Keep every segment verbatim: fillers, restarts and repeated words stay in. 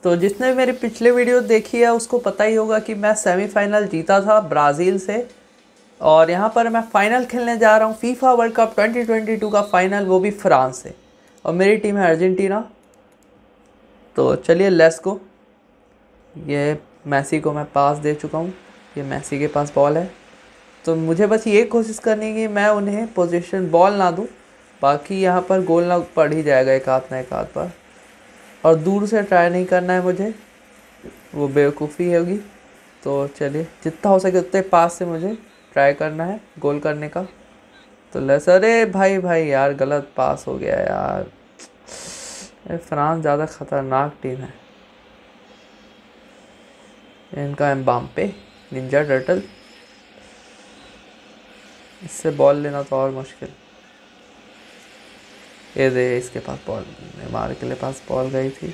तो जिसने मेरी पिछले वीडियो देखी है उसको पता ही होगा कि मैं सेमीफाइनल जीता था ब्राज़ील से, और यहाँ पर मैं फ़ाइनल खेलने जा रहा हूँ FIFA world cup twenty twenty two का फ़ाइनल, वो भी फ्रांस से, और मेरी टीम है अर्जेंटीना। तो चलिए लेट्स गो। ये मैसी को मैं पास दे चुका हूँ, ये मैसी के पास बॉल है, तो मुझे बस ये कोशिश करनी है कि मैं उन्हें पोजीशन बॉल ना दूँ, बाकी यहाँ पर गोल ना पड़ ही जाएगा एक हाथ ना एक हाथ पर। और दूर से ट्राई नहीं करना है मुझे, वो बेवकूफ़ी होगी। तो चलिए जितना हो सके उतने पास से मुझे ट्राई करना है गोल करने का। तो लेस, अरे भाई भाई यार गलत पास हो गया यार। फ्रांस ज़्यादा ख़तरनाक टीम है। इनका एम्बाप्पे निंजा टर्टल, इससे बॉल लेना तो और मुश्किल। ये दे इसके पास बॉल, नेमार के लिए पास बॉल गई थी।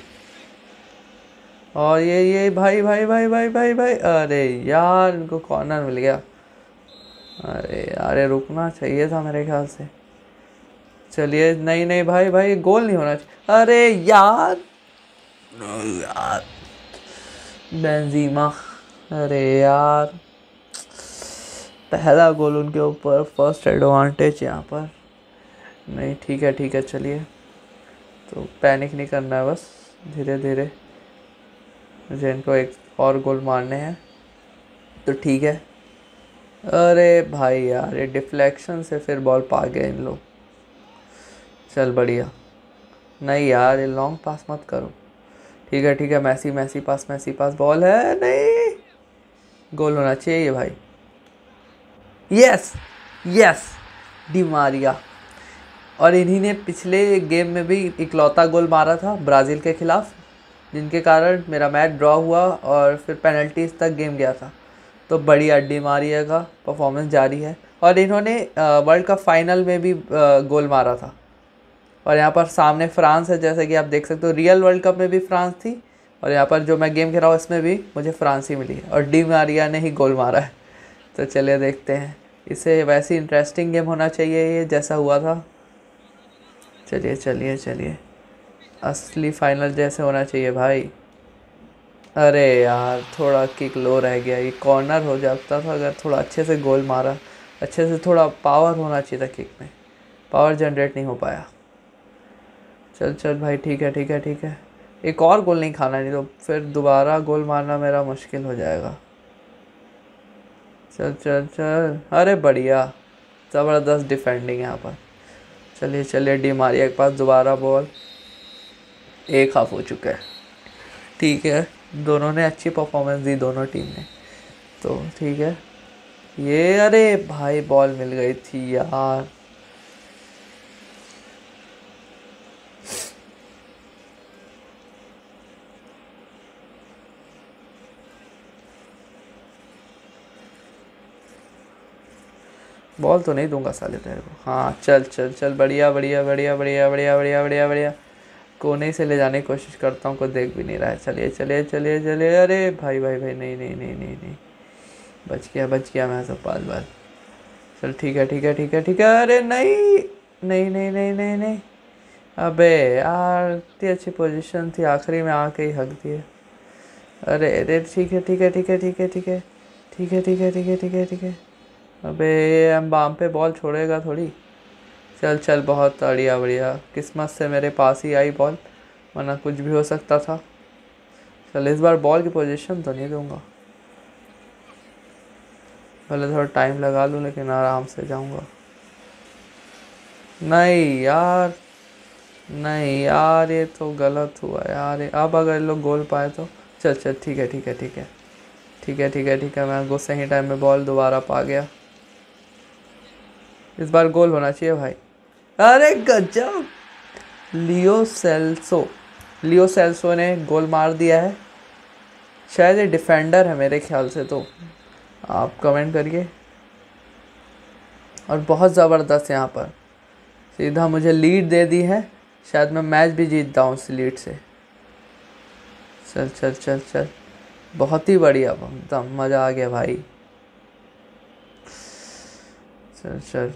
और ये ये भाई भाई भाई भाई भाई भाई अरे यार इनको कॉर्नर मिल गया। अरे यार ये रुकना चाहिए था मेरे ख्याल से। चलिए नहीं नहीं भाई भाई गोल नहीं होना चाहिए। अरे यार यार बेंजीमा, अरे यार पहला गोल उनके ऊपर, फर्स्ट एडवांटेज यहाँ पर। नहीं ठीक है ठीक है, चलिए तो पैनिक नहीं करना है, बस धीरे धीरे मुझे इनको एक और गोल मारने हैं तो ठीक है। अरे भाई यार ये डिफ्लेक्शन से फिर बॉल पा गए इन लोग। चल बढ़िया, नहीं यार ये लॉन्ग पास मत करो। ठीक है ठीक है, मैसी मैसी पास मैसी पास बॉल है, नहीं गोल होना चाहिए भाई। यस यस डी मारिया, और इन्हीं ने पिछले गेम में भी इकलौता गोल मारा था ब्राज़ील के खिलाफ, जिनके कारण मेरा मैच ड्रॉ हुआ और फिर पेनल्टीज तक गेम गया था। तो बढ़िया डी मारिया का परफॉर्मेंस जारी है, और इन्होंने वर्ल्ड कप फाइनल में भी गोल मारा था। और यहाँ पर सामने फ्रांस है, जैसे कि आप देख सकते हो, रियल वर्ल्ड कप में भी फ्रांस थी, और यहाँ पर जो मैं गेम खेल रहा हूँ इसमें भी मुझे फ्रांस ही मिली है, और डी मारिया ने ही गोल मारा है। तो चलिए देखते हैं, इसे वैसे इंटरेस्टिंग गेम होना चाहिए ये जैसा हुआ था। चलिए चलिए चलिए, असली फाइनल जैसे होना चाहिए भाई। अरे यार थोड़ा किक लो रह गया, ये कॉर्नर हो जाता था अगर थोड़ा अच्छे से गोल मारा, अच्छे से थोड़ा पावर होना चाहिए था किक में, पावर जनरेट नहीं हो पाया। चल चल भाई ठीक है ठीक है ठीक है, एक और गोल नहीं खाना, नहीं तो फिर दोबारा गोल मारना मेरा मुश्किल हो जाएगा। चल चल चल, अरे बढ़िया ज़बरदस्त डिफेंडिंग यहाँ पर। चलिए चलिए डी मारिया के पास दोबारा बॉल, एक हाफ हो चुका है। ठीक है, दोनों ने अच्छी परफॉर्मेंस दी, दोनों टीम ने, तो ठीक है। ये अरे भाई बॉल मिल गई थी यार। बॉल तो नहीं दूंगा साले तेरे को। हाँ चल चल चल, बढ़िया बढ़िया बढ़िया बढ़िया बढ़िया बढ़िया बढ़िया बढ़िया, कोने से ले जाने की कोशिश करता हूँ, कोई देख भी नहीं रहा है। चलिए चलिए चलिए चलिए, अरे भाई भाई भाई नहीं नहीं नहीं नहीं नहीं, बच गया बच गया मैं सब पास बार। चल ठीक है ठीक है ठीक है ठीक है, अरे नहीं नहीं नहीं नहीं नहीं नहीं, अबे यार इतनी अच्छी पोजीशन थी, आखिरी में आके ही हक दिए। अरे अरे ठीक है ठीक है ठीक है ठीक है ठीक है ठीक है ठीक है ठीक है ठीक है ठीक है, अबे एम्बाप्पे बॉल छोड़ेगा थोड़ी। चल चल बहुत बढ़िया बढ़िया, किस्मत से मेरे पास ही आई बॉल, वरना कुछ भी हो सकता था। चल इस बार बॉल की पोजीशन तो नहीं दूंगा, भले थोड़ा टाइम लगा लूँ लेकिन आराम से जाऊंगा। नहीं यार नहीं यार, ये तो गलत हुआ यार। अब अगर लोग गोल पाए तो चल चल ठीक है ठीक है ठीक है ठीक है ठीक है ठीक है, मैं गुस्से ही टाइम में बॉल दोबारा पा गया। इस बार गोल होना चाहिए भाई। अरे गजब, लियो सेल्सो, लियो सेल्सो ने गोल मार दिया है, शायद ये डिफेंडर है मेरे ख्याल से, तो आप कमेंट करिए। और बहुत ज़बरदस्त यहाँ पर सीधा मुझे लीड दे दी है, शायद मैं मैच भी जीतता हूँ उस लीड से। चल चल चल चल, बहुत ही बढ़िया, एकदम मज़ा आ गया भाई। चल चल,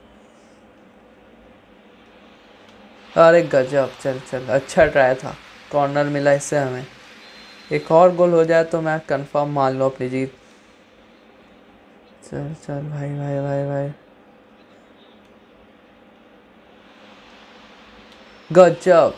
अरे गजब, चल चल अच्छा ट्राई था, कॉर्नर मिला इससे हमें। एक और गोल हो जाए तो मैं कंफर्म मान लूँ अपनी जीत। चल चल भाई भाई भाई भाई, गजब।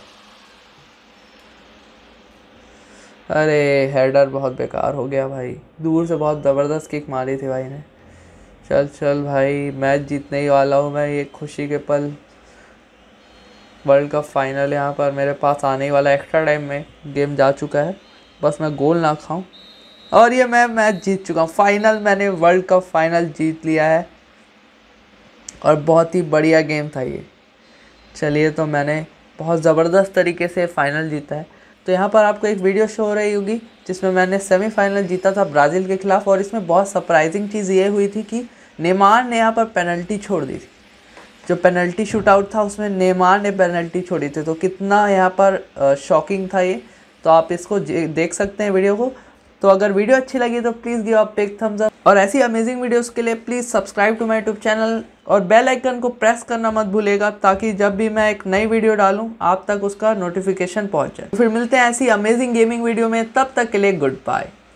अरे हेडर बहुत बेकार हो गया भाई, दूर से बहुत ज़बरदस्त किक मारी थी भाई ने। चल चल भाई, मैच जीतने ही वाला हूँ मैं। ये खुशी के पल, वर्ल्ड कप फाइनल यहाँ पर मेरे पास आने ही वाला। एक्स्ट्रा टाइम में गेम जा चुका है, बस मैं गोल ना खाऊं और ये मैं मैच जीत चुका हूँ। फाइनल, मैंने वर्ल्ड कप फाइनल जीत लिया है और बहुत ही बढ़िया गेम था ये। चलिए, तो मैंने बहुत ज़बरदस्त तरीके से फाइनल जीता है। तो यहाँ पर आपको एक वीडियो शो हो रही होगी जिसमें मैंने सेमीफाइनल जीता था ब्राज़ील के खिलाफ, और इसमें बहुत सरप्राइजिंग चीज़ ये हुई थी कि नेमार ने यहाँ पर पेनल्टी छोड़ दी थी। जो पेनल्टी शूट आउट था उसमें नेमार ने पेनल्टी छोड़ी थी। तो कितना यहाँ पर शॉकिंग था ये, तो आप इसको देख सकते हैं वीडियो को। तो अगर वीडियो अच्छी लगी तो please give a big thumbs up, और ऐसी अमेजिंग वीडियोस के लिए please subscribe to my YouTube channel और बेल आइकन को प्रेस करना मत भूलिएगा, ताकि जब भी मैं एक नई वीडियो डालूं आप तक उसका नोटिफिकेशन पहुंच जाए। तो फिर मिलते हैं ऐसी अमेजिंग गेमिंग वीडियो में, तब तक के लिए गुड बाय।